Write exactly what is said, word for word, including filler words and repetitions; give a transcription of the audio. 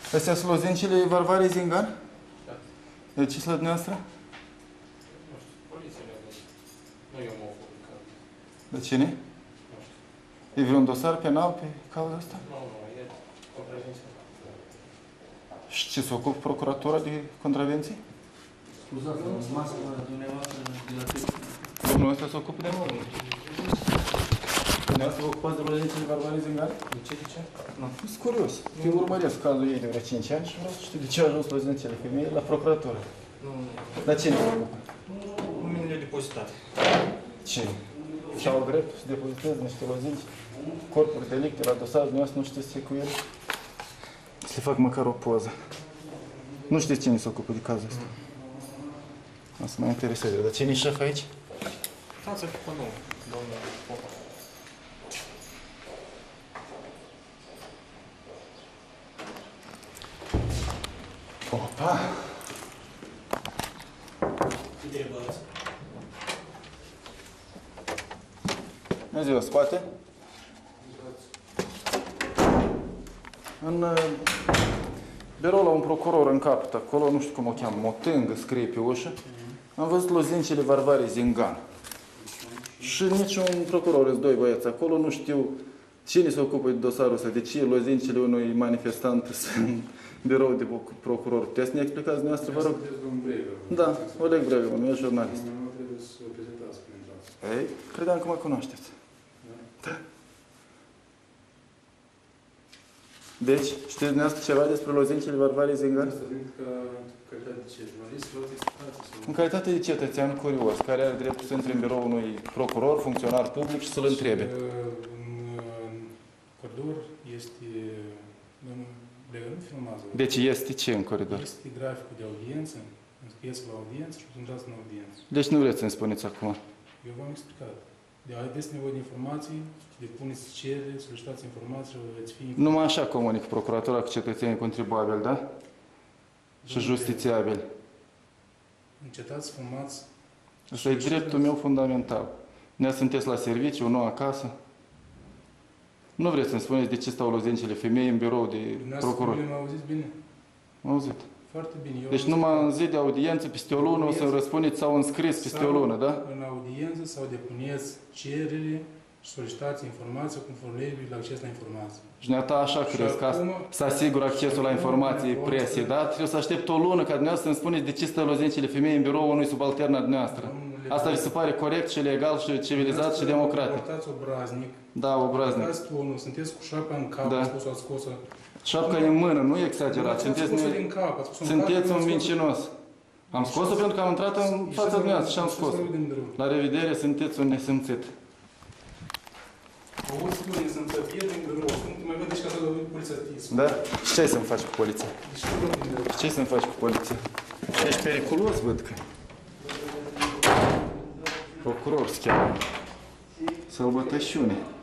Astea sunt lozencile Varvarii Zingan? Da. De ce sunt la dumneavoastră? Nu știu, poliția mi-a dat. Nu eu m-au publicat. De cine? Nu știu. E vreun dosar penal pe cauza asta? Nu, nu, e contravenție. Și ce se ocupă procuratura de contravenții? Scuzați-mă, masca dumneavoastră de la ce? Domnul ăsta se ocupă de mult. Dumneavoastră vă ocupați de lozencile Varvarii Zingan? De ce, de ce? Am fost curios. Eu urmăresc cazul ei de vreo cinci ani și vreau să știu de ce a ajuns lozencele femeii la procuratură. Nu, nu. Dar cine se ocupă? Luminile depozitate. Ce? Și au drept să depoziteze niște lozinci, corpuri delicte la dosar, dumneavoastră nu știți ce cu ele? Să le fac măcar o poză. Nu știți cine se ocupă de cazul ăsta. O să mă intereseze. Dar cine e șef aici? Stați pe nu, domnul Popa. Opa! Ce întrebați? Bună ziua, spate? În uh, birou la un procuror în capăt, acolo, nu știu cum o cheamă, o tângă scrie pe ușă, am văzut lozencile Varvarii Zingan. Și niciun procuror, sunt doi băieți acolo, nu știu cine se ocupă de dosarul ăsta, de ce lozencile unui manifestant sunt în birou de procuror. Puteți să ne explicați dumneavoastră, vă rog? Da, Oleg Bregan, eu jurnalist. Nu trebuie să o prezentați când intrați. Ei, credeam că mă cunoașteți. Da. Deci, știți dumneavoastră ceva despre lozencile Varvarii Zingan? Asta pentru că, în calitate de ce, jurnalist, vreau să explicați sau... În calitate de cetățean curios, care are dreptul să intre în birou unui procuror, funcționar public și să-l întrebe. În coridor este... Domnul Bregan nu filmează. Deci este ce în coridor? Este graficul de audiență, înscrieți la audiență și intrați în audiență. Deci nu vreți să-mi spuneți acum. Eu v-am explicat. De aveți nevoie de informații, depuneți cerere, solicitați informații și veți fi... Numai așa comunică procuratura cu cetățenii contribuabili, da? Și justițiabili. Încetați să fumați. Asta e dreptul meu fundamental. Ne sunteți la serviciu, nu acasă. Nu vreți să-mi spuneți de ce stau lozencile femei în birou de procuror. Dumneavoastră m-au auzit bine? M-au auzit. Foarte bine. Eu Deci numai în zi de audiență, peste o lună, o să-mi răspundeți sau înscris peste o lună, da? În audiență sau depuneți cerere și solicitați informații conform legii la acces la informații. Și neata așa crezi, ca să asigur accesul la informații presei, da? Trebuie să aștept o lună ca dumneavoastră să-mi spuneți de ce stă lozencile femei în birou unui subaltern al dumneavoastră. Asta vi se pare corect și legal și civilizat și democratic. Portați obraznic. Da, obraznic. Portați tonul, sunteți cu șapca în cap, Da. ați spus, ați scos-o. Șapca e în mână, nu exagerat. Sunteți, scos-o din cap, ați spus în sunteți cap, un ați mincinos. Am scos-o pentru că am intrat în fața dumneavoastră și am scos-o. La revedere, sunteți un nesimțit. Auzi, nu e să-mi tăpie din birou. Nu mai vedeți că a dat poliția. Da? Și ce să-mi faci cu poliția? Deci nu văd din birou. Ce să-mi faci cu poliția? Ești periculos, văd că. Procuror se cheamă. Sălbătășiune.